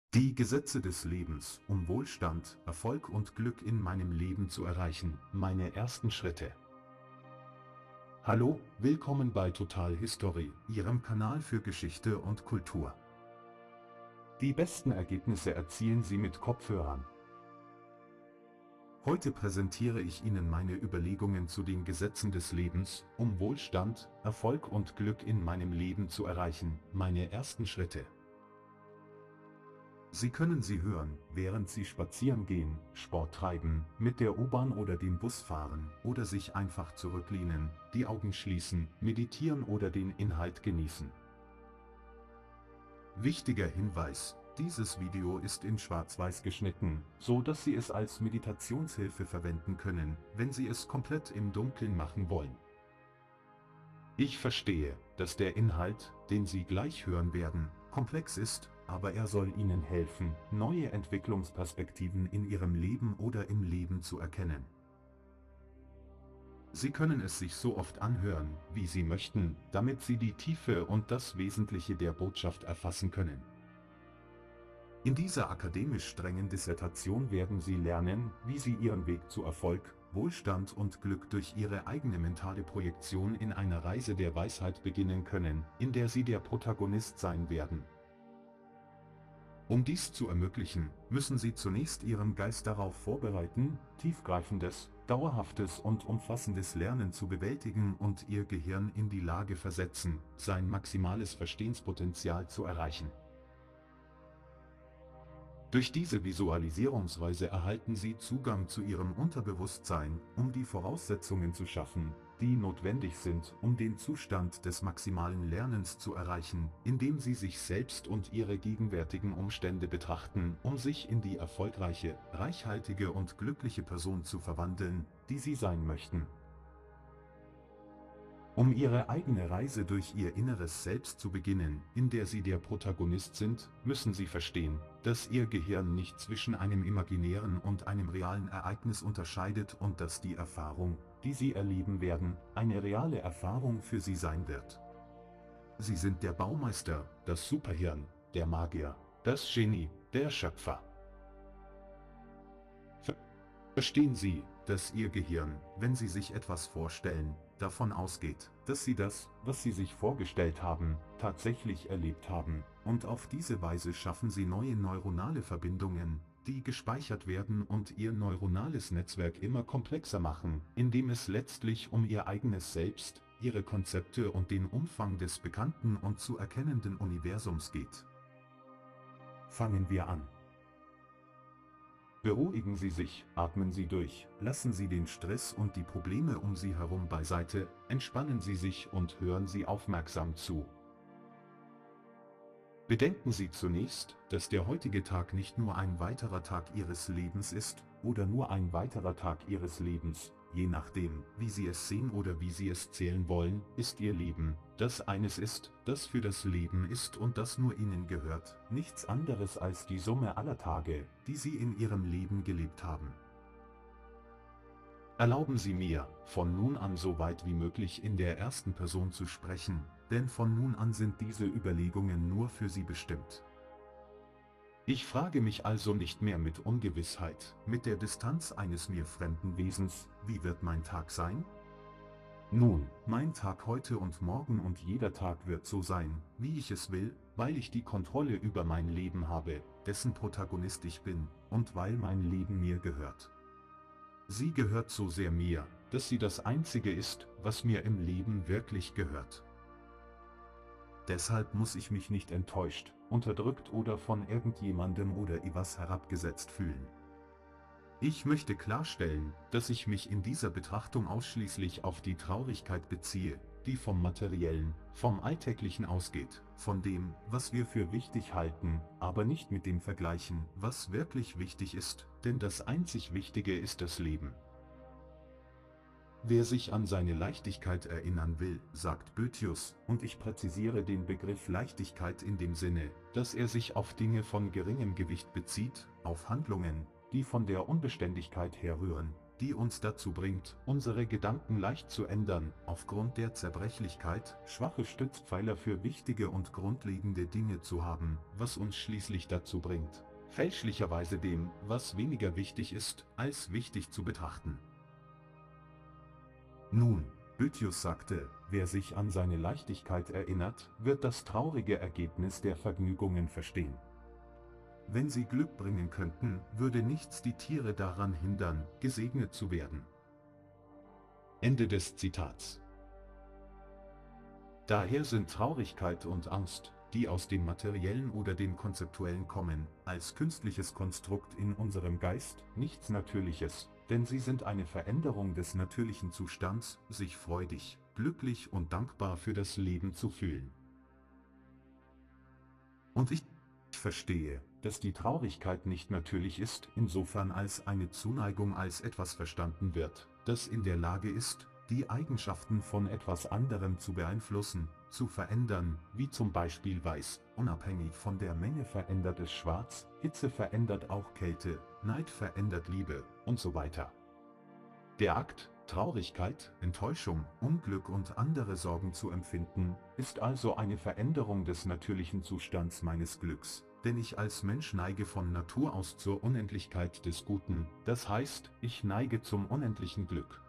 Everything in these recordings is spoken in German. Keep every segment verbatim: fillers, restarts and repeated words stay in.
Die Gesetze des Lebens, um Wohlstand, Erfolg und Glück in meinem Leben zu erreichen, meine ersten Schritte. Hallo, willkommen bei Total History, Ihrem Kanal für Geschichte und Kultur. Die besten Ergebnisse erzielen Sie mit Kopfhörern. Heute präsentiere ich Ihnen meine Überlegungen zu den Gesetzen des Lebens, um Wohlstand, Erfolg und Glück in meinem Leben zu erreichen, meine ersten Schritte. Sie können sie hören, während Sie spazieren gehen, Sport treiben, mit der U-Bahn oder dem Bus fahren oder sich einfach zurücklehnen, die Augen schließen, meditieren oder den Inhalt genießen. Wichtiger Hinweis: Dieses Video ist in Schwarz-Weiß geschnitten, so dass Sie es als Meditationshilfe verwenden können, wenn Sie es komplett im Dunkeln machen wollen. Ich verstehe, dass der Inhalt, den Sie gleich hören werden, komplex ist, aber er soll Ihnen helfen, neue Entwicklungsperspektiven in Ihrem Leben oder im Leben zu erkennen. Sie können es sich so oft anhören, wie Sie möchten, damit Sie die Tiefe und das Wesentliche der Botschaft erfassen können. In dieser akademisch strengen Dissertation werden Sie lernen, wie Sie Ihren Weg zu Erfolg, Wohlstand und Glück durch Ihre eigene mentale Projektion in einer Reise der Weisheit beginnen können, in der Sie der Protagonist sein werden. Um dies zu ermöglichen, müssen Sie zunächst Ihren Geist darauf vorbereiten, tiefgreifendes, dauerhaftes und umfassendes Lernen zu bewältigen und Ihr Gehirn in die Lage versetzen, sein maximales Verstehenspotenzial zu erreichen. Durch diese Visualisierungsweise erhalten Sie Zugang zu Ihrem Unterbewusstsein, um die Voraussetzungen zu schaffen, die notwendig sind, um den Zustand des maximalen Lernens zu erreichen, indem Sie sich selbst und Ihre gegenwärtigen Umstände betrachten, um sich in die erfolgreiche, reichhaltige und glückliche Person zu verwandeln, die Sie sein möchten. Um Ihre eigene Reise durch Ihr inneres Selbst zu beginnen, in der Sie der Protagonist sind, müssen Sie verstehen, dass Ihr Gehirn nicht zwischen einem imaginären und einem realen Ereignis unterscheidet und dass die Erfahrung, die Sie erleben werden, eine reale Erfahrung für Sie sein wird. Sie sind der Baumeister, das Superhirn, der Magier, das Genie, der Schöpfer. Verstehen Sie, dass Ihr Gehirn, wenn Sie sich etwas vorstellen, davon ausgeht, dass Sie das, was Sie sich vorgestellt haben, tatsächlich erlebt haben, und auf diese Weise schaffen Sie neue neuronale Verbindungen, die gespeichert werden und Ihr neuronales Netzwerk immer komplexer machen, indem es letztlich um Ihr eigenes Selbst, Ihre Konzepte und den Umfang des bekannten und zu erkennenden Universums geht. Fangen wir an. Beruhigen Sie sich, atmen Sie durch, lassen Sie den Stress und die Probleme um Sie herum beiseite, entspannen Sie sich und hören Sie aufmerksam zu. Bedenken Sie zunächst, dass der heutige Tag nicht nur ein weiterer Tag Ihres Lebens ist, oder nur ein weiterer Tag Ihres Lebens, je nachdem, wie Sie es sehen oder wie Sie es zählen wollen, ist Ihr Leben, das eines ist, das für das Leben ist und das nur Ihnen gehört, nichts anderes als die Summe aller Tage, die Sie in Ihrem Leben gelebt haben. Erlauben Sie mir, von nun an so weit wie möglich in der ersten Person zu sprechen, denn von nun an sind diese Überlegungen nur für Sie bestimmt. Ich frage mich also nicht mehr mit Ungewissheit, mit der Distanz eines mir fremden Wesens, wie wird mein Tag sein? Nun, mein Tag heute und morgen und jeder Tag wird so sein, wie ich es will, weil ich die Kontrolle über mein Leben habe, dessen Protagonist ich bin, und weil mein Leben mir gehört. Sie gehört so sehr mir, dass sie das Einzige ist, was mir im Leben wirklich gehört. Deshalb muss ich mich nicht enttäuscht, unterdrückt oder von irgendjemandem oder etwas herabgesetzt fühlen. Ich möchte klarstellen, dass ich mich in dieser Betrachtung ausschließlich auf die Traurigkeit beziehe, die vom Materiellen, vom Alltäglichen ausgeht, von dem, was wir für wichtig halten, aber nicht mit dem vergleichen, was wirklich wichtig ist, denn das einzig Wichtige ist das Leben. Wer sich an seine Leichtigkeit erinnern will, sagt Boethius, und ich präzisiere den Begriff Leichtigkeit in dem Sinne, dass er sich auf Dinge von geringem Gewicht bezieht, auf Handlungen, die von der Unbeständigkeit herrühren, die uns dazu bringt, unsere Gedanken leicht zu ändern, aufgrund der Zerbrechlichkeit, schwache Stützpfeiler für wichtige und grundlegende Dinge zu haben, was uns schließlich dazu bringt, fälschlicherweise dem, was weniger wichtig ist, als wichtig zu betrachten. Nun, Boethius sagte, wer sich an seine Leichtigkeit erinnert, wird das traurige Ergebnis der Vergnügungen verstehen. Wenn sie Glück bringen könnten, würde nichts die Tiere daran hindern, gesegnet zu werden. Ende des Zitats. Daher sind Traurigkeit und Angst, die aus dem Materiellen oder dem Konzeptuellen kommen, als künstliches Konstrukt in unserem Geist, nichts Natürliches, denn sie sind eine Veränderung des natürlichen Zustands, sich freudig, glücklich und dankbar für das Leben zu fühlen. Und ich verstehe, dass die Traurigkeit nicht natürlich ist, insofern als eine Zuneigung als etwas verstanden wird, das in der Lage ist, die Eigenschaften von etwas anderem zu beeinflussen, zu verändern, wie zum Beispiel Weiß, unabhängig von der Menge verändert es Schwarz, Hitze verändert auch Kälte, Neid verändert Liebe, und so weiter. Der Akt, Traurigkeit, Enttäuschung, Unglück und andere Sorgen zu empfinden, ist also eine Veränderung des natürlichen Zustands meines Glücks, denn ich als Mensch neige von Natur aus zur Unendlichkeit des Guten, das heißt, ich neige zum unendlichen Glück.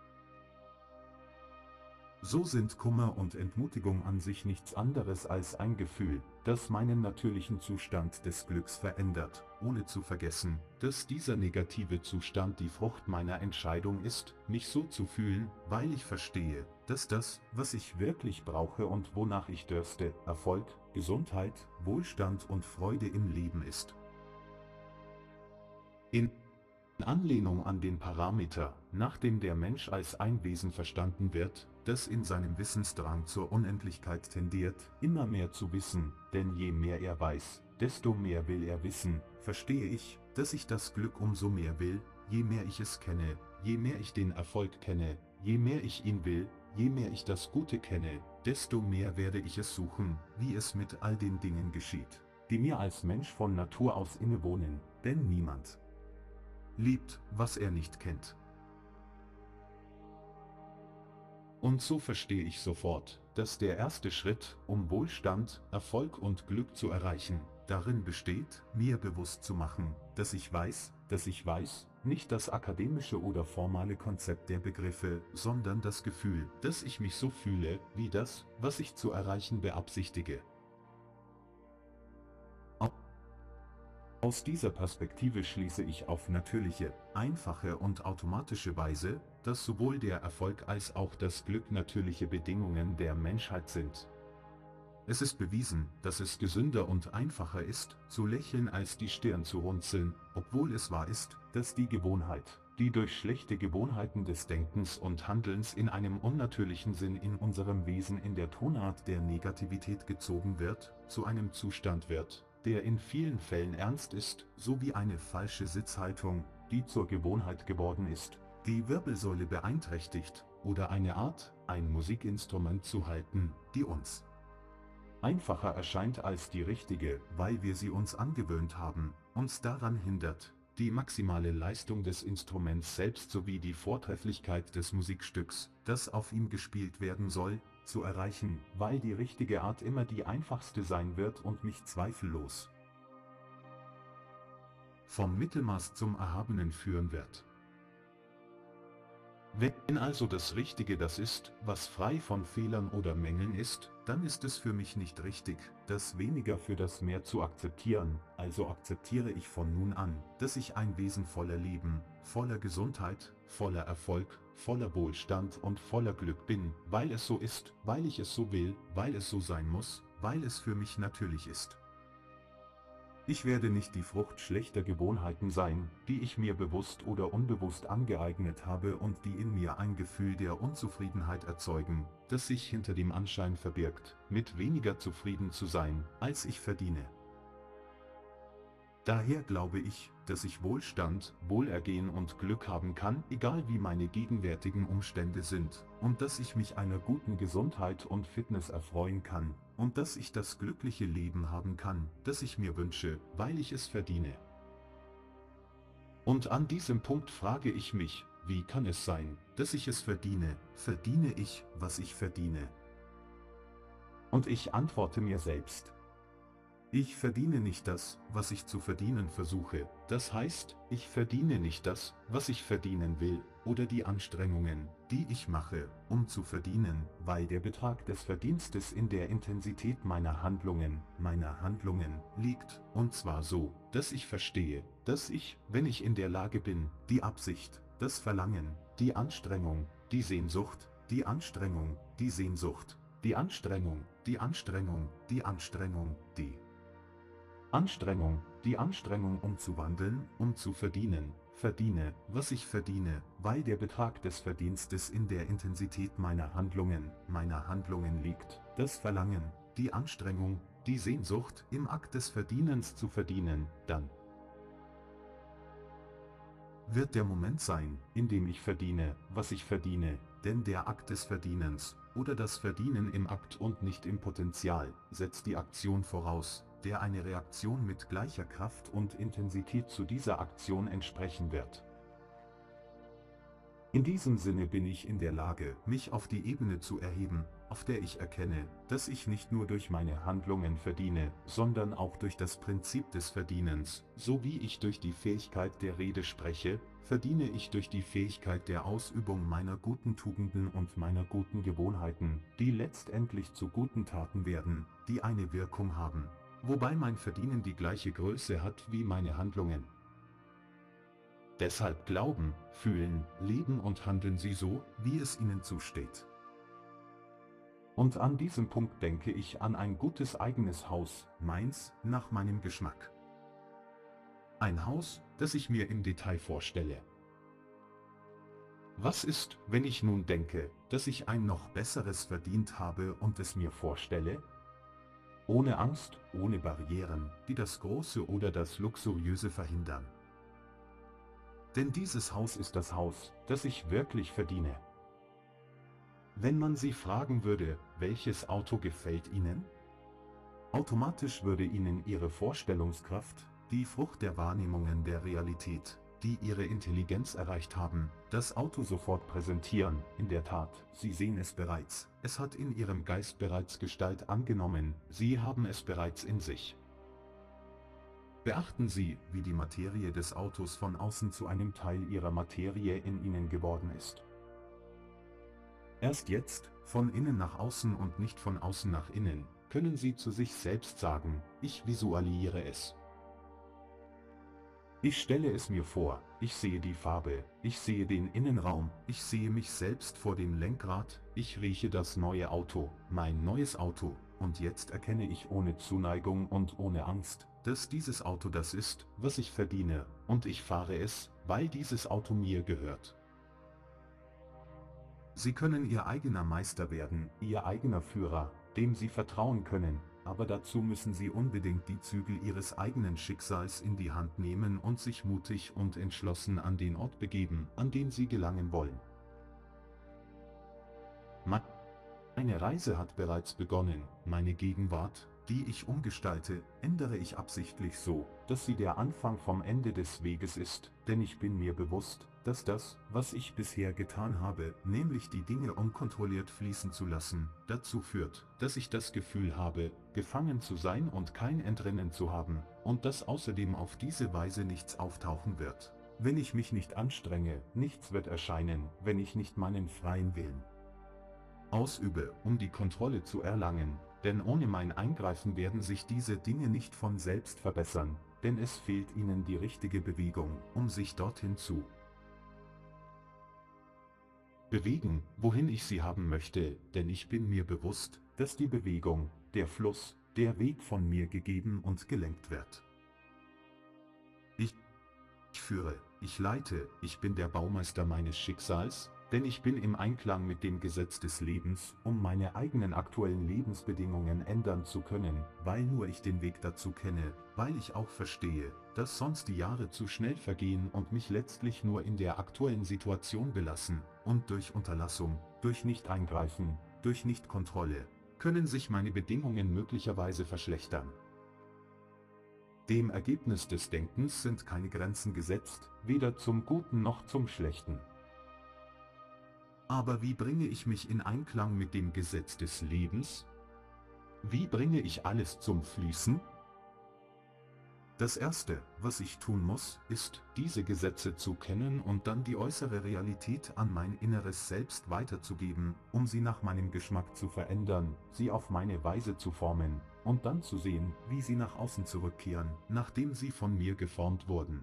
So sind Kummer und Entmutigung an sich nichts anderes als ein Gefühl, das meinen natürlichen Zustand des Glücks verändert, ohne zu vergessen, dass dieser negative Zustand die Frucht meiner Entscheidung ist, mich so zu fühlen, weil ich verstehe, dass das, was ich wirklich brauche und wonach ich dürste, Erfolg, Gesundheit, Wohlstand und Freude im Leben ist. In Anlehnung an den Parameter, nach dem der Mensch als ein Wesen verstanden wird, das in seinem Wissensdrang zur Unendlichkeit tendiert, immer mehr zu wissen, denn je mehr er weiß, desto mehr will er wissen, verstehe ich, dass ich das Glück umso mehr will, je mehr ich es kenne, je mehr ich den Erfolg kenne, je mehr ich ihn will, je mehr ich das Gute kenne, desto mehr werde ich es suchen, wie es mit all den Dingen geschieht, die mir als Mensch von Natur aus innewohnen, denn niemand liebt, was er nicht kennt. Und so verstehe ich sofort, dass der erste Schritt, um Wohlstand, Erfolg und Glück zu erreichen, darin besteht, mir bewusst zu machen, dass ich weiß, dass ich weiß, nicht das akademische oder formale Konzept der Begriffe, sondern das Gefühl, dass ich mich so fühle, wie das, was ich zu erreichen beabsichtige. Aus dieser Perspektive schließe ich auf natürliche, einfache und automatische Weise, dass sowohl der Erfolg als auch das Glück natürliche Bedingungen der Menschheit sind. Es ist bewiesen, dass es gesünder und einfacher ist, zu lächeln als die Stirn zu runzeln, obwohl es wahr ist, dass die Gewohnheit, die durch schlechte Gewohnheiten des Denkens und Handelns in einem unnatürlichen Sinn in unserem Wesen in der Tonart der Negativität gezogen wird, zu einem Zustand wird, der in vielen Fällen ernst ist, sowie eine falsche Sitzhaltung, die zur Gewohnheit geworden ist, die Wirbelsäule beeinträchtigt, oder eine Art, ein Musikinstrument zu halten, die uns einfacher erscheint als die richtige, weil wir sie uns angewöhnt haben, uns daran hindert, die maximale Leistung des Instruments selbst sowie die Vortrefflichkeit des Musikstücks, das auf ihm gespielt werden soll, zu erreichen, weil die richtige Art immer die einfachste sein wird und mich zweifellos vom Mittelmaß zum Erhabenen führen wird. Wenn also das Richtige das ist, was frei von Fehlern oder Mängeln ist, dann ist es für mich nicht richtig, das Weniger für das Mehr zu akzeptieren, also akzeptiere ich von nun an, dass ich ein Wesen voller Leben, voller Gesundheit, voller Erfolg, voller Wohlstand und voller Glück bin, weil es so ist, weil ich es so will, weil es so sein muss, weil es für mich natürlich ist. Ich werde nicht die Frucht schlechter Gewohnheiten sein, die ich mir bewusst oder unbewusst angeeignet habe und die in mir ein Gefühl der Unzufriedenheit erzeugen, das sich hinter dem Anschein verbirgt, mit weniger zufrieden zu sein, als ich verdiene. Daher glaube ich, dass ich Wohlstand, Wohlergehen und Glück haben kann, egal wie meine gegenwärtigen Umstände sind, und dass ich mich einer guten Gesundheit und Fitness erfreuen kann, und dass ich das glückliche Leben haben kann, das ich mir wünsche, weil ich es verdiene. Und an diesem Punkt frage ich mich, wie kann es sein, dass ich es verdiene, verdiene ich, was ich verdiene? Und ich antworte mir selbst: Ich verdiene nicht das, was ich zu verdienen versuche, das heißt, ich verdiene nicht das, was ich verdienen will, oder die Anstrengungen, die ich mache, um zu verdienen, weil der Betrag des Verdienstes in der Intensität meiner Handlungen, meiner Handlungen, liegt, und zwar so, dass ich verstehe, dass ich, wenn ich in der Lage bin, die Absicht, das Verlangen, die Anstrengung, die Sehnsucht, die Anstrengung, die Sehnsucht, die Anstrengung, die Anstrengung, die Anstrengung, die Anstrengung, die Anstrengung umzuwandeln, um zu verdienen, verdiene, was ich verdiene, weil der Betrag des Verdienstes in der Intensität meiner Handlungen, meiner Handlungen liegt, das Verlangen, die Anstrengung, die Sehnsucht, im Akt des Verdienens zu verdienen, dann wird der Moment sein, in dem ich verdiene, was ich verdiene, denn der Akt des Verdienens, oder das Verdienen im Akt und nicht im Potenzial, setzt die Aktion voraus, der eine Reaktion mit gleicher Kraft und Intensität zu dieser Aktion entsprechen wird. In diesem Sinne bin ich in der Lage, mich auf die Ebene zu erheben, auf der ich erkenne, dass ich nicht nur durch meine Handlungen verdiene, sondern auch durch das Prinzip des Verdienens, so wie ich durch die Fähigkeit der Rede spreche, verdiene ich durch die Fähigkeit der Ausübung meiner guten Tugenden und meiner guten Gewohnheiten, die letztendlich zu guten Taten werden, die eine Wirkung haben, wobei mein Verdienen die gleiche Größe hat wie meine Handlungen. Deshalb glauben, fühlen, leben und handeln Sie so, wie es Ihnen zusteht. Und an diesem Punkt denke ich an ein gutes eigenes Haus, meins, nach meinem Geschmack. Ein Haus, das ich mir im Detail vorstelle. Was ist, wenn ich nun denke, dass ich ein noch besseres verdient habe und es mir vorstelle? Ohne Angst, ohne Barrieren, die das Große oder das Luxuriöse verhindern. Denn dieses Haus ist das Haus, das ich wirklich verdiene. Wenn man Sie fragen würde, welches Auto gefällt Ihnen? Automatisch würde Ihnen Ihre Vorstellungskraft, die Frucht der Wahrnehmungen der Realität, die Ihre Intelligenz erreicht haben, das Auto sofort präsentieren. In der Tat, Sie sehen es bereits, es hat in Ihrem Geist bereits Gestalt angenommen, Sie haben es bereits in sich. Beachten Sie, wie die Materie des Autos von außen zu einem Teil Ihrer Materie in Ihnen geworden ist. Erst jetzt, von innen nach außen und nicht von außen nach innen, können Sie zu sich selbst sagen, ich visualisiere es. Ich stelle es mir vor, ich sehe die Farbe, ich sehe den Innenraum, ich sehe mich selbst vor dem Lenkrad, ich rieche das neue Auto, mein neues Auto, und jetzt erkenne ich ohne Zuneigung und ohne Angst, dass dieses Auto das ist, was ich verdiene, und ich fahre es, weil dieses Auto mir gehört. Sie können Ihr eigener Meister werden, Ihr eigener Führer, dem Sie vertrauen können, aber dazu müssen Sie unbedingt die Zügel Ihres eigenen Schicksals in die Hand nehmen und sich mutig und entschlossen an den Ort begeben, an den Sie gelangen wollen. Meine Reise hat bereits begonnen, meine Gegenwart, die ich umgestalte, ändere ich absichtlich so, dass sie der Anfang vom Ende des Weges ist, denn ich bin mir bewusst, dass das, was ich bisher getan habe, nämlich die Dinge unkontrolliert fließen zu lassen, dazu führt, dass ich das Gefühl habe, gefangen zu sein und kein Entrinnen zu haben, und dass außerdem auf diese Weise nichts auftauchen wird. Wenn ich mich nicht anstrenge, nichts wird erscheinen, wenn ich nicht meinen freien Willen ausübe, um die Kontrolle zu erlangen, denn ohne mein Eingreifen werden sich diese Dinge nicht von selbst verbessern, denn es fehlt ihnen die richtige Bewegung, um sich dorthin zu bewegen, wohin ich sie haben möchte, denn ich bin mir bewusst, dass die Bewegung, der Fluss, der Weg von mir gegeben und gelenkt wird. Ich, ich führe, ich leite, ich bin der Baumeister meines Schicksals, denn ich bin im Einklang mit dem Gesetz des Lebens, um meine eigenen aktuellen Lebensbedingungen ändern zu können, weil nur ich den Weg dazu kenne, weil ich auch verstehe, dass sonst die Jahre zu schnell vergehen und mich letztlich nur in der aktuellen Situation belassen, und durch Unterlassung, durch Nicht-Eingreifen, durch Nicht-Kontrolle, können sich meine Bedingungen möglicherweise verschlechtern. Dem Ergebnis des Denkens sind keine Grenzen gesetzt, weder zum Guten noch zum Schlechten. Aber wie bringe ich mich in Einklang mit dem Gesetz des Lebens? Wie bringe ich alles zum Fließen? Das Erste, was ich tun muss, ist, diese Gesetze zu kennen und dann die äußere Realität an mein inneres Selbst weiterzugeben, um sie nach meinem Geschmack zu verändern, sie auf meine Weise zu formen, und dann zu sehen, wie sie nach außen zurückkehren, nachdem sie von mir geformt wurden.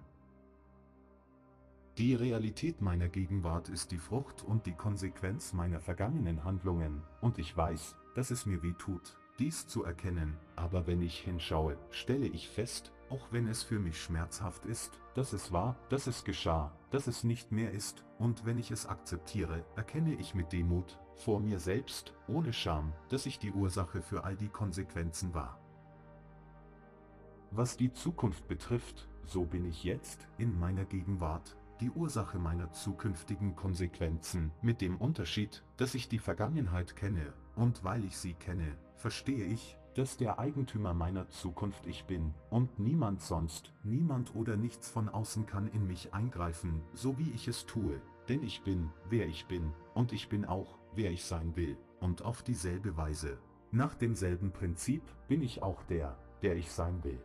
Die Realität meiner Gegenwart ist die Frucht und die Konsequenz meiner vergangenen Handlungen, und ich weiß, dass es mir weh tut, dies zu erkennen, aber wenn ich hinschaue, stelle ich fest, auch wenn es für mich schmerzhaft ist, dass es war, dass es geschah, dass es nicht mehr ist, und wenn ich es akzeptiere, erkenne ich mit Demut, vor mir selbst, ohne Scham, dass ich die Ursache für all die Konsequenzen war. Was die Zukunft betrifft, so bin ich jetzt, in meiner Gegenwart, die Ursache meiner zukünftigen Konsequenzen, mit dem Unterschied, dass ich die Vergangenheit kenne, und weil ich sie kenne, verstehe ich, dass der Eigentümer meiner Zukunft ich bin, und niemand sonst, niemand oder nichts von außen kann in mich eingreifen, so wie ich es tue, denn ich bin, wer ich bin, und ich bin auch, wer ich sein will, und auf dieselbe Weise. Nach demselben Prinzip bin ich auch der, der ich sein will.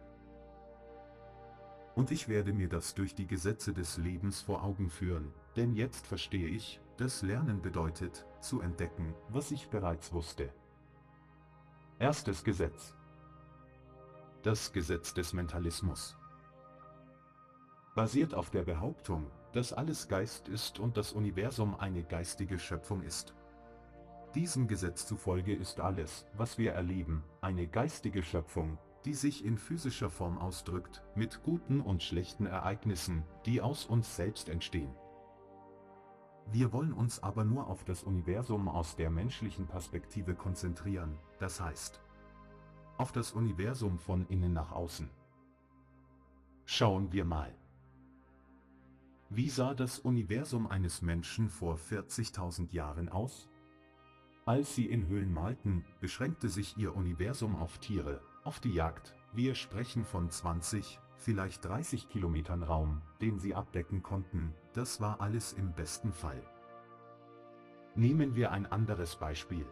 Und ich werde mir das durch die Gesetze des Lebens vor Augen führen, denn jetzt verstehe ich, dass Lernen bedeutet, zu entdecken, was ich bereits wusste. Erstes Gesetz. Das Gesetz des Mentalismus. Basiert auf der Behauptung, dass alles Geist ist und das Universum eine geistige Schöpfung ist. Diesem Gesetz zufolge ist alles, was wir erleben, eine geistige Schöpfung, die sich in physischer Form ausdrückt, mit guten und schlechten Ereignissen, die aus uns selbst entstehen. Wir wollen uns aber nur auf das Universum aus der menschlichen Perspektive konzentrieren, das heißt, auf das Universum von innen nach außen. Schauen wir mal. Wie sah das Universum eines Menschen vor vierzigtausend Jahren aus? Als sie in Höhlen malten, beschränkte sich ihr Universum auf Tiere, auf die Jagd. Wir sprechen von zwanzig, vielleicht dreißig Kilometern Raum, den sie abdecken konnten, das war alles im besten Fall. Nehmen wir ein anderes Beispiel.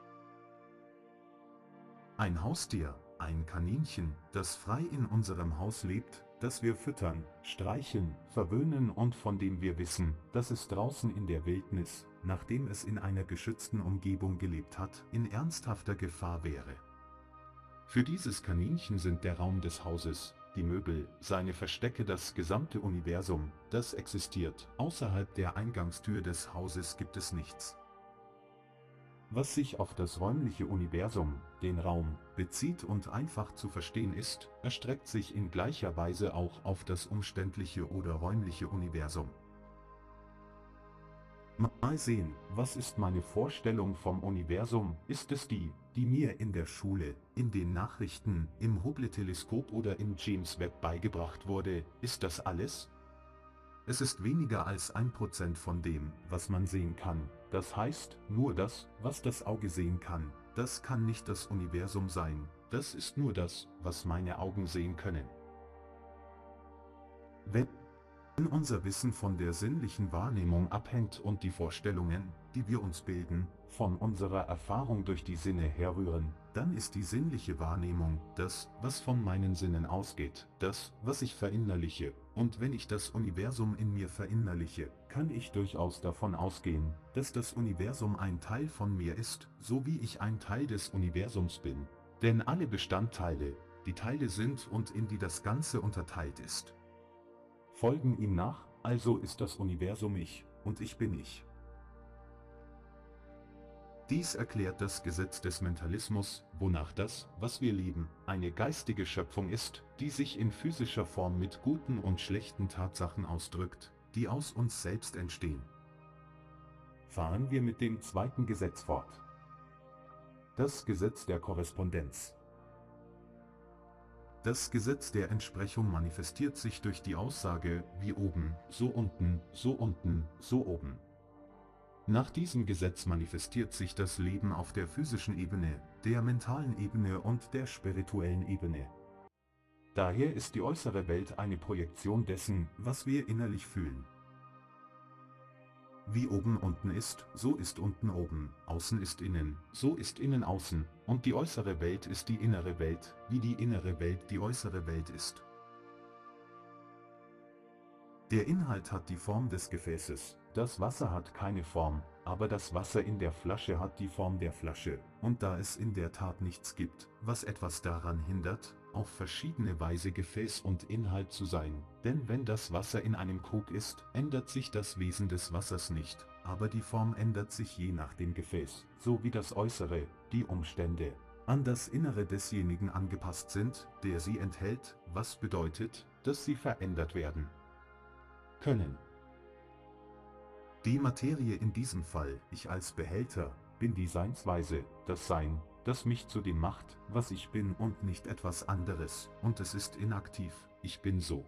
Ein Haustier, ein Kaninchen, das frei in unserem Haus lebt, das wir füttern, streicheln, verwöhnen und von dem wir wissen, dass es draußen in der Wildnis, nachdem es in einer geschützten Umgebung gelebt hat, in ernsthafter Gefahr wäre. Für dieses Kaninchen sind der Raum des Hauses, die Möbel, seine Verstecke, das gesamte Universum, das existiert. Außerhalb der Eingangstür des Hauses gibt es nichts. Was sich auf das räumliche Universum, den Raum, bezieht und einfach zu verstehen ist, erstreckt sich in gleicher Weise auch auf das umständliche oder räumliche Universum. Mal sehen, was ist meine Vorstellung vom Universum? Ist es die, die mir in der Schule, in den Nachrichten, im Hubble-Teleskop oder im James Webb beigebracht wurde? Ist das alles? Es ist weniger als ein Prozent von dem, was man sehen kann. Das heißt, nur das, was das Auge sehen kann, das kann nicht das Universum sein. Das ist nur das, was meine Augen sehen können. Wenn unser Wissen von der sinnlichen Wahrnehmung abhängt und die Vorstellungen, die wir uns bilden, von unserer Erfahrung durch die Sinne herrühren, dann ist die sinnliche Wahrnehmung das, was von meinen Sinnen ausgeht, das, was ich verinnerliche. Und wenn ich das Universum in mir verinnerliche, kann ich durchaus davon ausgehen, dass das Universum ein Teil von mir ist, so wie ich ein Teil des Universums bin. Denn alle Bestandteile, die Teile sind und in die das Ganze unterteilt ist, folgen ihm nach, also ist das Universum ich, und ich bin ich. Dies erklärt das Gesetz des Mentalismus, wonach das, was wir leben, eine geistige Schöpfung ist, die sich in physischer Form mit guten und schlechten Tatsachen ausdrückt, die aus uns selbst entstehen. Fahren wir mit dem zweiten Gesetz fort. Das Gesetz der Korrespondenz. Das Gesetz der Entsprechung manifestiert sich durch die Aussage, wie oben, so unten, so unten, so oben. Nach diesem Gesetz manifestiert sich das Leben auf der physischen Ebene, der mentalen Ebene und der spirituellen Ebene. Daher ist die äußere Welt eine Projektion dessen, was wir innerlich fühlen. Wie oben unten ist, so ist unten oben, außen ist innen, so ist innen außen, und die äußere Welt ist die innere Welt, wie die innere Welt die äußere Welt ist. Der Inhalt hat die Form des Gefäßes, das Wasser hat keine Form, aber das Wasser in der Flasche hat die Form der Flasche, und da es in der Tat nichts gibt, was etwas daran hindert, auf verschiedene Weise Gefäß und Inhalt zu sein, denn wenn das Wasser in einem Krug ist, ändert sich das Wesen des Wassers nicht, aber die Form ändert sich je nach dem Gefäß, so wie das Äußere, die Umstände, an das Innere desjenigen angepasst sind, der sie enthält, was bedeutet, dass sie verändert werden können. Die Materie in diesem Fall, ich als Behälter, bin die Seinsweise, das Sein, das mich zu dem macht, was ich bin und nicht etwas anderes, und es ist inaktiv, ich bin so.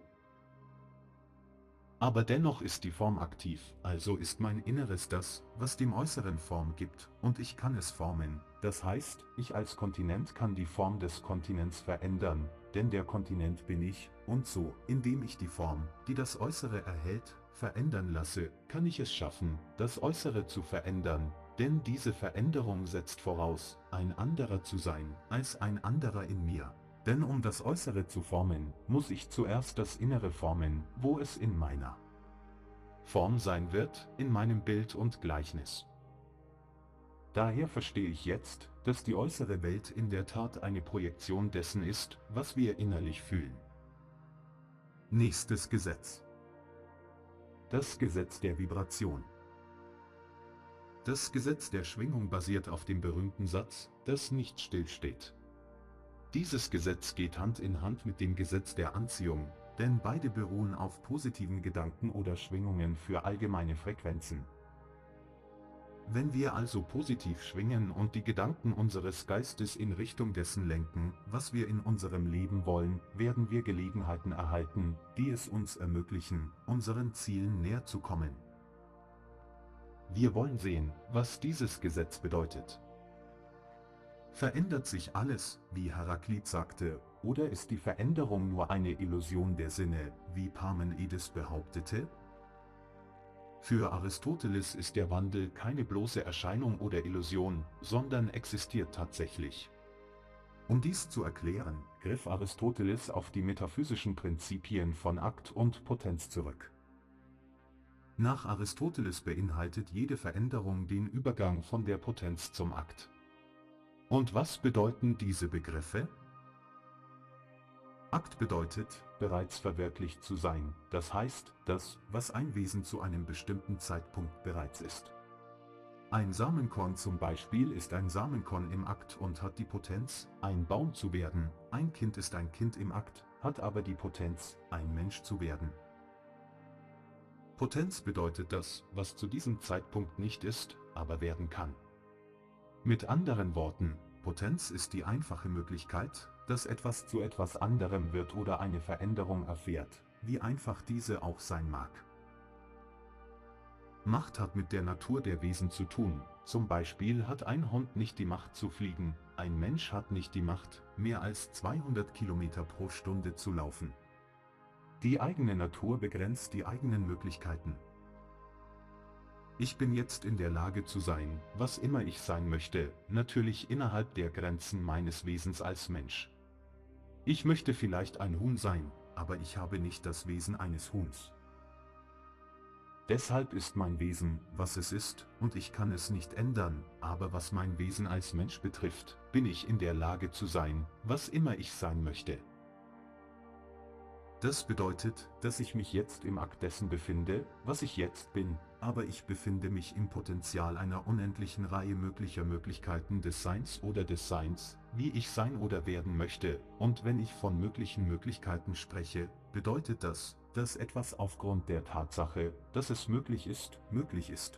Aber dennoch ist die Form aktiv, also ist mein Inneres das, was dem Äußeren Form gibt, und ich kann es formen, das heißt, ich als Kontinent kann die Form des Kontinents verändern, denn der Kontinent bin ich, und so, indem ich die Form, die das Äußere erhält, verändern lasse, kann ich es schaffen, das Äußere zu verändern, denn diese Veränderung setzt voraus, ein anderer zu sein, als ein anderer in mir. Denn um das Äußere zu formen, muss ich zuerst das Innere formen, wo es in meiner Form sein wird, in meinem Bild und Gleichnis. Daher verstehe ich jetzt, dass die äußere Welt in der Tat eine Projektion dessen ist, was wir innerlich fühlen. Nächstes Gesetz. Das Gesetz der Vibration. Das Gesetz der Schwingung basiert auf dem berühmten Satz, dass nichts stillsteht. Dieses Gesetz geht Hand in Hand mit dem Gesetz der Anziehung, denn beide beruhen auf positiven Gedanken oder Schwingungen für allgemeine Frequenzen. Wenn wir also positiv schwingen und die Gedanken unseres Geistes in Richtung dessen lenken, was wir in unserem Leben wollen, werden wir Gelegenheiten erhalten, die es uns ermöglichen, unseren Zielen näher zu kommen. Wir wollen sehen, was dieses Gesetz bedeutet. Verändert sich alles, wie Heraklit sagte, oder ist die Veränderung nur eine Illusion der Sinne, wie Parmenides behauptete? Für Aristoteles ist der Wandel keine bloße Erscheinung oder Illusion, sondern existiert tatsächlich. Um dies zu erklären, griff Aristoteles auf die metaphysischen Prinzipien von Akt und Potenz zurück. Nach Aristoteles beinhaltet jede Veränderung den Übergang von der Potenz zum Akt. Und was bedeuten diese Begriffe? Akt bedeutet, bereits verwirklicht zu sein, das heißt, das, was ein Wesen zu einem bestimmten Zeitpunkt bereits ist. Ein Samenkorn zum Beispiel ist ein Samenkorn im Akt und hat die Potenz, ein Baum zu werden, ein Kind ist ein Kind im Akt, hat aber die Potenz, ein Mensch zu werden. Potenz bedeutet das, was zu diesem Zeitpunkt nicht ist, aber werden kann. Mit anderen Worten, Potenz ist die einfache Möglichkeit, dass etwas zu etwas anderem wird oder eine Veränderung erfährt, wie einfach diese auch sein mag. Macht hat mit der Natur der Wesen zu tun, zum Beispiel hat ein Hund nicht die Macht zu fliegen, ein Mensch hat nicht die Macht, mehr als zweihundert Kilometer pro Stunde zu laufen. Die eigene Natur begrenzt die eigenen Möglichkeiten. Ich bin jetzt in der Lage zu sein, was immer ich sein möchte, natürlich innerhalb der Grenzen meines Wesens als Mensch. Ich möchte vielleicht ein Huhn sein, aber ich habe nicht das Wesen eines Huhns. Deshalb ist mein Wesen, was es ist, und ich kann es nicht ändern, aber was mein Wesen als Mensch betrifft, bin ich in der Lage zu sein, was immer ich sein möchte. Das bedeutet, dass ich mich jetzt im Akt dessen befinde, was ich jetzt bin, aber ich befinde mich im Potenzial einer unendlichen Reihe möglicher Möglichkeiten des Seins oder des Seins, wie ich sein oder werden möchte, und wenn ich von möglichen Möglichkeiten spreche, bedeutet das, dass etwas aufgrund der Tatsache, dass es möglich ist, möglich ist.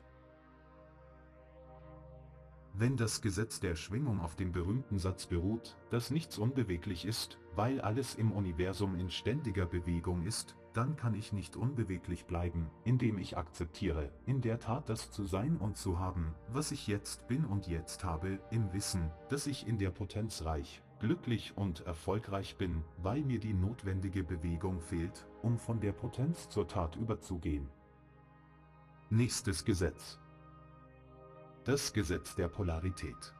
Wenn das Gesetz der Schwingung auf dem berühmten Satz beruht, dass nichts unbeweglich ist, weil alles im Universum in ständiger Bewegung ist, dann kann ich nicht unbeweglich bleiben, indem ich akzeptiere, in der Tat das zu sein und zu haben, was ich jetzt bin und jetzt habe, im Wissen, dass ich in der Potenz reich, glücklich und erfolgreich bin, weil mir die notwendige Bewegung fehlt, um von der Potenz zur Tat überzugehen. Nächstes Gesetz. Das Gesetz der Polarität.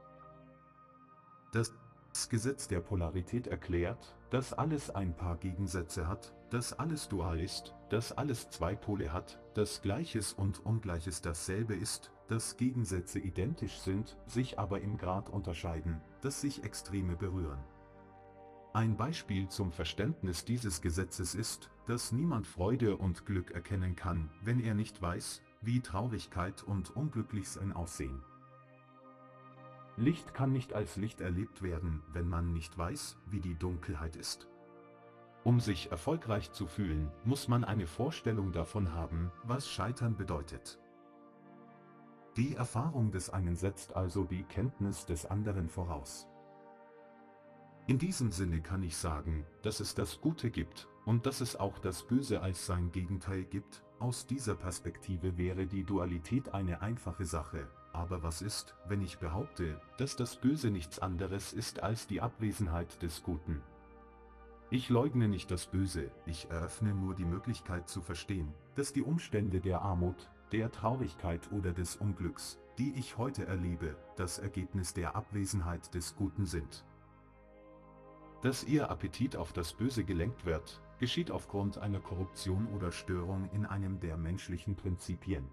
Das Gesetz der Polarität erklärt, dass alles ein paar Gegensätze hat, dass alles dual ist, dass alles zwei Pole hat, dass Gleiches und Ungleiches dasselbe ist, dass Gegensätze identisch sind, sich aber im Grad unterscheiden, dass sich Extreme berühren. Ein Beispiel zum Verständnis dieses Gesetzes ist, dass niemand Freude und Glück erkennen kann, wenn er nicht weiß, wie Traurigkeit und Unglücklichsein aussehen. Licht kann nicht als Licht erlebt werden, wenn man nicht weiß, wie die Dunkelheit ist. Um sich erfolgreich zu fühlen, muss man eine Vorstellung davon haben, was Scheitern bedeutet. Die Erfahrung des einen setzt also die Kenntnis des anderen voraus. In diesem Sinne kann ich sagen, dass es das Gute gibt und dass es auch das Böse als sein Gegenteil gibt. Aus dieser Perspektive wäre die Dualität eine einfache Sache. Aber was ist, wenn ich behaupte, dass das Böse nichts anderes ist als die Abwesenheit des Guten? Ich leugne nicht das Böse, ich eröffne nur die Möglichkeit zu verstehen, dass die Umstände der Armut, der Traurigkeit oder des Unglücks, die ich heute erlebe, das Ergebnis der Abwesenheit des Guten sind. Dass Ihr Appetit auf das Böse gelenkt wird, geschieht aufgrund einer Korruption oder Störung in einem der menschlichen Prinzipien.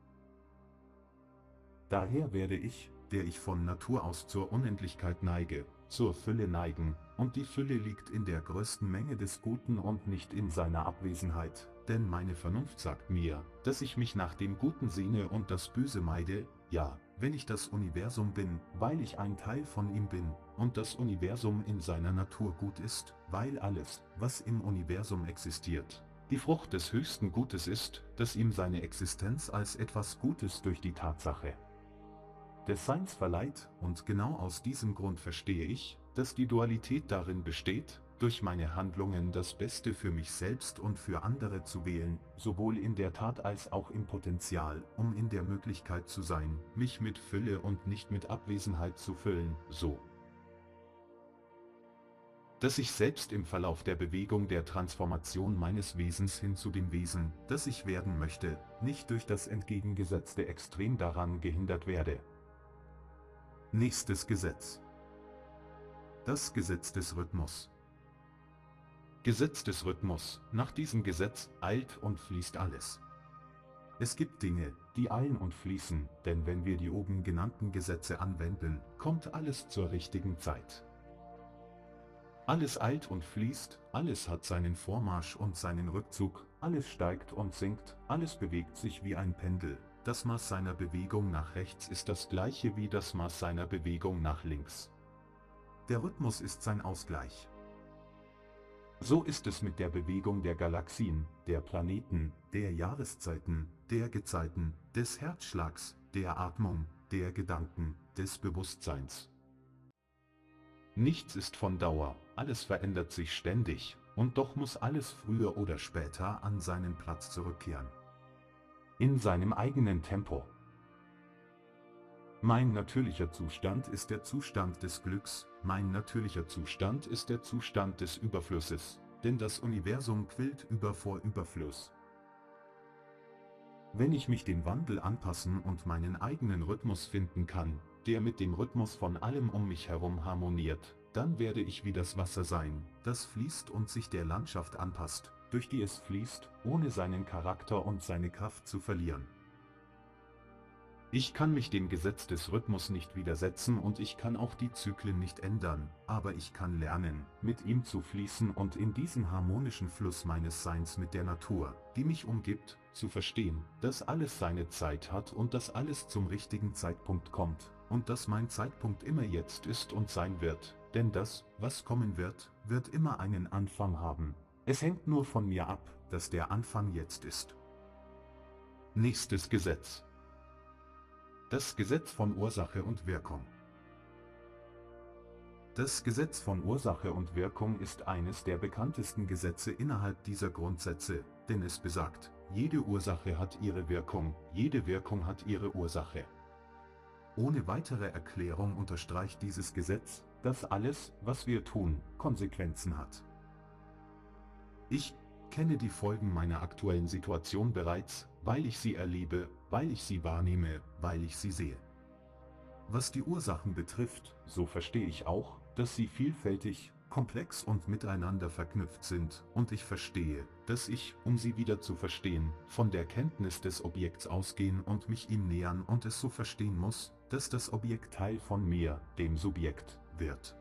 Daher werde ich, der ich von Natur aus zur Unendlichkeit neige, zur Fülle neigen, und die Fülle liegt in der größten Menge des Guten und nicht in seiner Abwesenheit, denn meine Vernunft sagt mir, dass ich mich nach dem Guten sehne und das Böse meide, ja, wenn ich das Universum bin, weil ich ein Teil von ihm bin, und das Universum in seiner Natur gut ist, weil alles, was im Universum existiert, die Frucht des höchsten Gutes ist, das ihm seine Existenz als etwas Gutes durch die Tatsache des Seins verleiht, und genau aus diesem Grund verstehe ich, dass die Dualität darin besteht, durch meine Handlungen das Beste für mich selbst und für andere zu wählen, sowohl in der Tat als auch im Potenzial, um in der Möglichkeit zu sein, mich mit Fülle und nicht mit Abwesenheit zu füllen, so dass ich selbst im Verlauf der Bewegung der Transformation meines Wesens hin zu dem Wesen, das ich werden möchte, nicht durch das entgegengesetzte Extrem daran gehindert werde. Nächstes Gesetz. Das Gesetz des Rhythmus. Gesetz des Rhythmus. Nach diesem Gesetz eilt und fließt alles. Es gibt Dinge, die eilen und fließen, denn wenn wir die oben genannten Gesetze anwenden, kommt alles zur richtigen Zeit. Alles eilt und fließt, alles hat seinen Vormarsch und seinen Rückzug, alles steigt und sinkt, alles bewegt sich wie ein Pendel. Das Maß seiner Bewegung nach rechts ist das gleiche wie das Maß seiner Bewegung nach links. Der Rhythmus ist sein Ausgleich. So ist es mit der Bewegung der Galaxien, der Planeten, der Jahreszeiten, der Gezeiten, des Herzschlags, der Atmung, der Gedanken, des Bewusstseins. Nichts ist von Dauer, alles verändert sich ständig, und doch muss alles früher oder später an seinen Platz zurückkehren. In seinem eigenen Tempo. Mein natürlicher Zustand ist der Zustand des Glücks, mein natürlicher Zustand ist der Zustand des Überflusses, denn das Universum quillt über vor Überfluss. Wenn ich mich dem Wandel anpassen und meinen eigenen Rhythmus finden kann, der mit dem Rhythmus von allem um mich herum harmoniert, dann werde ich wie das Wasser sein, das fließt und sich der Landschaft anpasst, durch die es fließt, ohne seinen Charakter und seine Kraft zu verlieren. Ich kann mich dem Gesetz des Rhythmus nicht widersetzen und ich kann auch die Zyklen nicht ändern, aber ich kann lernen, mit ihm zu fließen und in diesem harmonischen Fluss meines Seins mit der Natur, die mich umgibt, zu verstehen, dass alles seine Zeit hat und dass alles zum richtigen Zeitpunkt kommt, und dass mein Zeitpunkt immer jetzt ist und sein wird, denn das, was kommen wird, wird immer einen Anfang haben. Es hängt nur von mir ab, dass der Anfang jetzt ist. Nächstes Gesetz. Das Gesetz von Ursache und Wirkung. Das Gesetz von Ursache und Wirkung ist eines der bekanntesten Gesetze innerhalb dieser Grundsätze, denn es besagt, jede Ursache hat ihre Wirkung, jede Wirkung hat ihre Ursache. Ohne weitere Erklärung unterstreicht dieses Gesetz, dass alles, was wir tun, Konsequenzen hat. Ich kenne die Folgen meiner aktuellen Situation bereits, weil ich sie erlebe, weil ich sie wahrnehme, weil ich sie sehe. Was die Ursachen betrifft, so verstehe ich auch, dass sie vielfältig, komplex und miteinander verknüpft sind, und ich verstehe, dass ich, um sie wieder zu verstehen, von der Kenntnis des Objekts ausgehen und mich ihm nähern und es so verstehen muss, dass das Objekt Teil von mir, dem Subjekt, wird.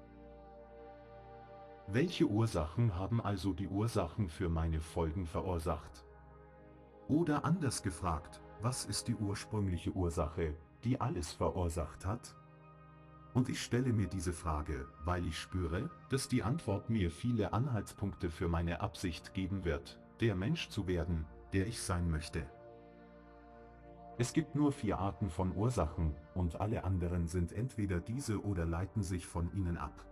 Welche Ursachen haben also die Ursachen für meine Folgen verursacht? Oder anders gefragt, was ist die ursprüngliche Ursache, die alles verursacht hat? Und ich stelle mir diese Frage, weil ich spüre, dass die Antwort mir viele Anhaltspunkte für meine Absicht geben wird, der Mensch zu werden, der ich sein möchte. Es gibt nur vier Arten von Ursachen, und alle anderen sind entweder diese oder leiten sich von ihnen ab.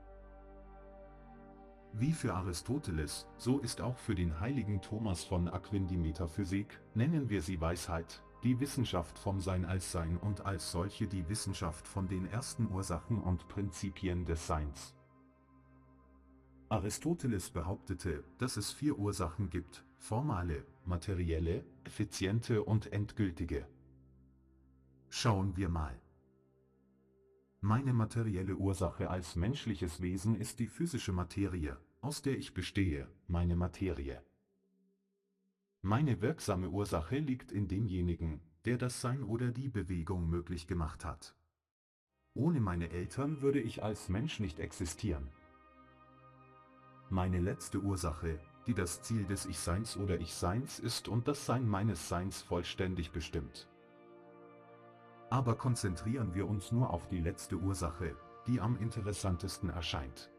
Wie für Aristoteles, so ist auch für den heiligen Thomas von Aquin die Metaphysik, nennen wir sie Weisheit, die Wissenschaft vom Sein als Sein und als solche die Wissenschaft von den ersten Ursachen und Prinzipien des Seins. Aristoteles behauptete, dass es vier Ursachen gibt: formale, materielle, effiziente und endgültige. Schauen wir mal. Meine materielle Ursache als menschliches Wesen ist die physische Materie, aus der ich bestehe, meine Materie. Meine wirksame Ursache liegt in demjenigen, der das Sein oder die Bewegung möglich gemacht hat. Ohne meine Eltern würde ich als Mensch nicht existieren. Meine letzte Ursache, die das Ziel des Ich-Seins oder Ich-Seins ist und das Sein meines Seins vollständig bestimmt. Aber konzentrieren wir uns nur auf die letzte Ursache, die am interessantesten erscheint.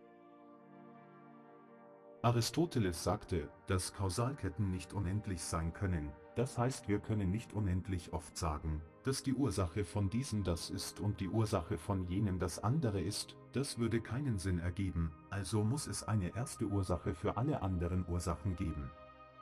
Aristoteles sagte, dass Kausalketten nicht unendlich sein können, das heißt, wir können nicht unendlich oft sagen, dass die Ursache von diesem das ist und die Ursache von jenem das andere ist, das würde keinen Sinn ergeben, also muss es eine erste Ursache für alle anderen Ursachen geben.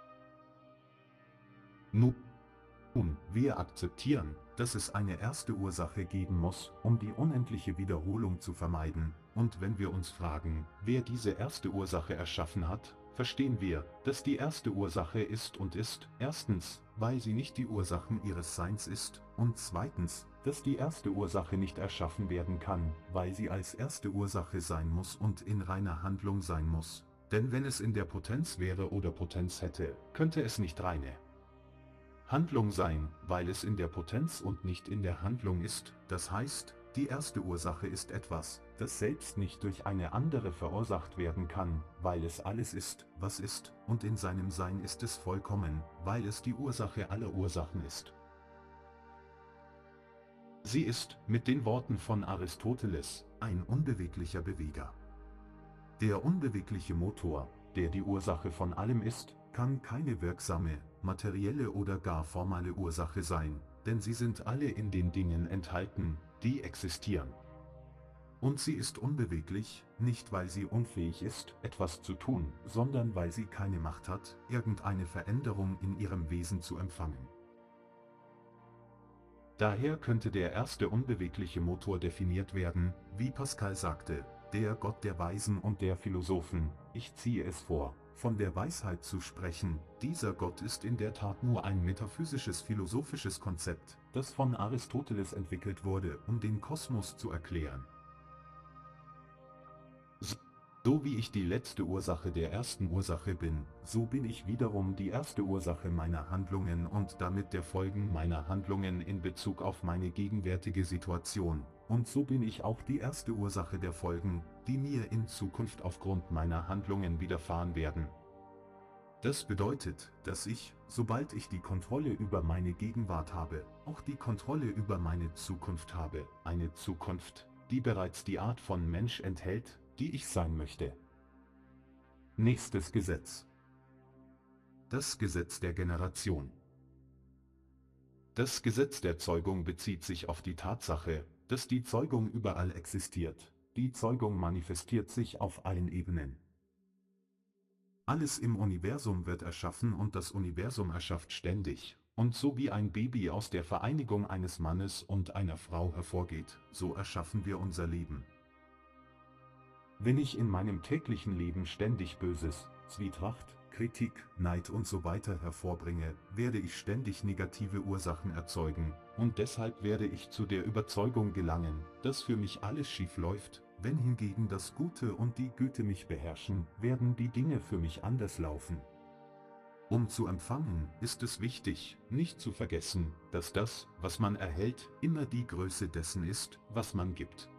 Nun, wir akzeptieren, dass es eine erste Ursache geben muss, um die unendliche Wiederholung zu vermeiden, und wenn wir uns fragen, wer diese erste Ursache erschaffen hat, verstehen wir, dass die erste Ursache ist und ist, erstens, weil sie nicht die Ursachen ihres Seins ist, und zweitens, dass die erste Ursache nicht erschaffen werden kann, weil sie als erste Ursache sein muss und in reiner Handlung sein muss. Denn wenn es in der Potenz wäre oder Potenz hätte, könnte es nicht reine Handlung sein, weil es in der Potenz und nicht in der Handlung ist. Das heißt, die erste Ursache ist etwas, das selbst nicht durch eine andere verursacht werden kann, weil es alles ist, was ist, und in seinem Sein ist es vollkommen, weil es die Ursache aller Ursachen ist. Sie ist, mit den Worten von Aristoteles, ein unbeweglicher Beweger. Der unbewegliche Motor, der die Ursache von allem ist, kann keine wirksame, materielle oder gar formale Ursache sein, denn sie sind alle in den Dingen enthalten, die existieren. Und sie ist unbeweglich, nicht weil sie unfähig ist, etwas zu tun, sondern weil sie keine Macht hat, irgendeine Veränderung in ihrem Wesen zu empfangen. Daher könnte der erste unbewegliche Motor definiert werden, wie Pascal sagte, der Gott der Weisen und der Philosophen. Ich ziehe es vor, von der Weisheit zu sprechen. Dieser Gott ist in der Tat nur ein metaphysisches philosophisches Konzept, das von Aristoteles entwickelt wurde, um den Kosmos zu erklären. So wie ich die letzte Ursache der ersten Ursache bin, so bin ich wiederum die erste Ursache meiner Handlungen und damit der Folgen meiner Handlungen in Bezug auf meine gegenwärtige Situation. Und so bin ich auch die erste Ursache der Folgen, die mir in Zukunft aufgrund meiner Handlungen widerfahren werden. Das bedeutet, dass ich, sobald ich die Kontrolle über meine Gegenwart habe, auch die Kontrolle über meine Zukunft habe, eine Zukunft, die bereits die Art von Mensch enthält, die ich sein möchte. Nächstes Gesetz. Das Gesetz der Generation. Das Gesetz der Zeugung bezieht sich auf die Tatsache, dass die Zeugung überall existiert. Die Zeugung manifestiert sich auf allen Ebenen. Alles im Universum wird erschaffen und das Universum erschafft ständig. Und so wie ein Baby aus der Vereinigung eines Mannes und einer Frau hervorgeht, so erschaffen wir unser Leben. Wenn ich in meinem täglichen Leben ständig Böses, Zwietracht, Kritik, Neid und so weiter hervorbringe, werde ich ständig negative Ursachen erzeugen, und deshalb werde ich zu der Überzeugung gelangen, dass für mich alles schief läuft. Wenn hingegen das Gute und die Güte mich beherrschen, werden die Dinge für mich anders laufen. Um zu empfangen, ist es wichtig, nicht zu vergessen, dass das, was man erhält, immer die Größe dessen ist, was man gibt.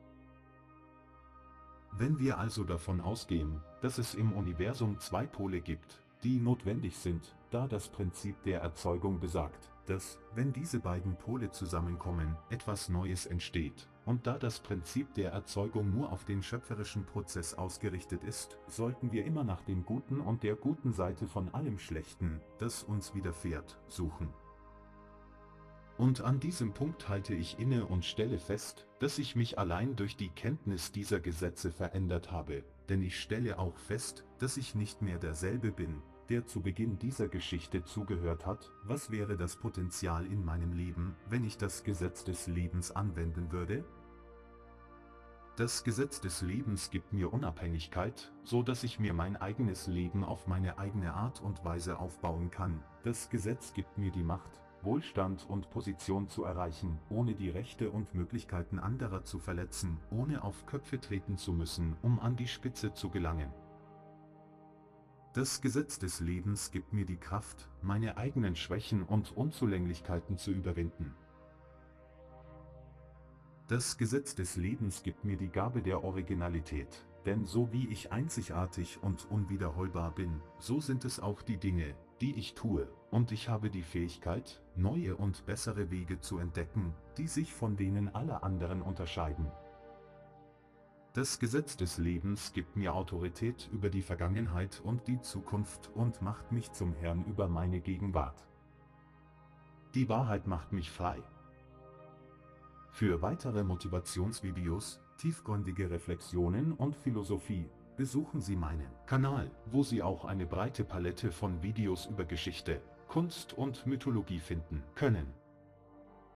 Wenn wir also davon ausgehen, dass es im Universum zwei Pole gibt, die notwendig sind, da das Prinzip der Erzeugung besagt, dass, wenn diese beiden Pole zusammenkommen, etwas Neues entsteht, und da das Prinzip der Erzeugung nur auf den schöpferischen Prozess ausgerichtet ist, sollten wir immer nach dem Guten und der guten Seite von allem Schlechten, das uns widerfährt, suchen. Und an diesem Punkt halte ich inne und stelle fest, dass ich mich allein durch die Kenntnis dieser Gesetze verändert habe, denn ich stelle auch fest, dass ich nicht mehr derselbe bin, der zu Beginn dieser Geschichte zugehört hat. Was wäre das Potenzial in meinem Leben, wenn ich das Gesetz des Lebens anwenden würde? Das Gesetz des Lebens gibt mir Unabhängigkeit, so dass ich mir mein eigenes Leben auf meine eigene Art und Weise aufbauen kann. Das Gesetz gibt mir die Macht, Wohlstand und Position zu erreichen, ohne die Rechte und Möglichkeiten anderer zu verletzen, ohne auf Köpfe treten zu müssen, um an die Spitze zu gelangen. Das Gesetz des Lebens gibt mir die Kraft, meine eigenen Schwächen und Unzulänglichkeiten zu überwinden. Das Gesetz des Lebens gibt mir die Gabe der Originalität, denn so wie ich einzigartig und unwiederholbar bin, so sind es auch die Dinge, die ich tue, und ich habe die Fähigkeit, neue und bessere Wege zu entdecken, die sich von denen aller anderen unterscheiden. Das Gesetz des Lebens gibt mir Autorität über die Vergangenheit und die Zukunft und macht mich zum Herrn über meine Gegenwart. Die Wahrheit macht mich frei. Für weitere Motivationsvideos, tiefgründige Reflexionen und Philosophie, besuchen Sie meinen Kanal, wo Sie auch eine breite Palette von Videos über Geschichte, Kunst und Mythologie finden können.